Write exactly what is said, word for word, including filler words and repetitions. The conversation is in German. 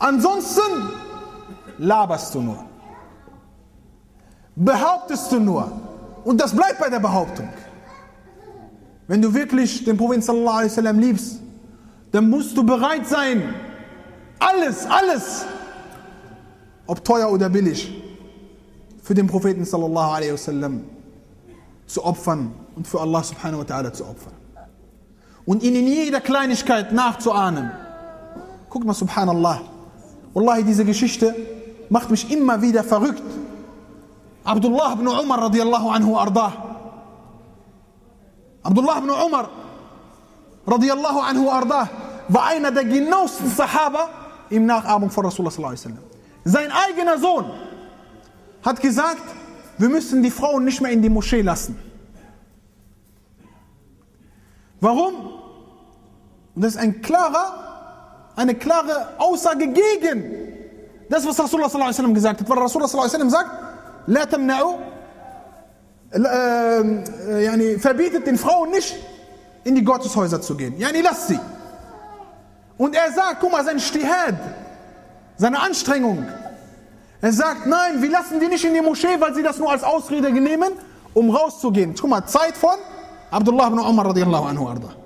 Ansonsten laberst du nur. Behauptest du nur. Und das bleibt bei der Behauptung. Wenn du wirklich den Propheten sallallahu alaihi wasallam liebst, dann musst du bereit sein, alles, alles, ob teuer oder billig, für den Propheten sallallahu alaihi wasallam zu opfern und für Allah subhanahu wa ta'ala zu opfern. Und ihn in jeder Kleinigkeit nachzuahmen. Guck mal, subhanallah. Wallahi, diese Geschichte macht mich immer wieder verrückt. Abdullah ibn Umar radiallahu anhu ardah. Abdullah ibn Umar radiallahu anhu ardah war einer der genauesten Sahaba im Nachahmung von Rasulullah sallallahu alaihi wasallam. Sein eigener Sohn hat gesagt, wir müssen die Frauen nicht mehr in die Moschee lassen. Warum? Und das ist ein klarer, eine klare Aussage gegen das, was Rasulullah sallallahu alaihi wasallam gesagt hat. Weil Rasulullah sallallahu alaihi wasallam sagt, La tamna'u, äh, yani, verbietet den Frauen nicht, in die Gotteshäuser zu gehen. Yani, lasst sie. Und er sagt, guck mal, sein Ijtihad, seine Anstrengung. Er sagt, nein, wir lassen die nicht in die Moschee, weil sie das nur als Ausrede nehmen, um rauszugehen. Guck mal, Zeit von Abdullah ibn Umar radiallahu anhu arda.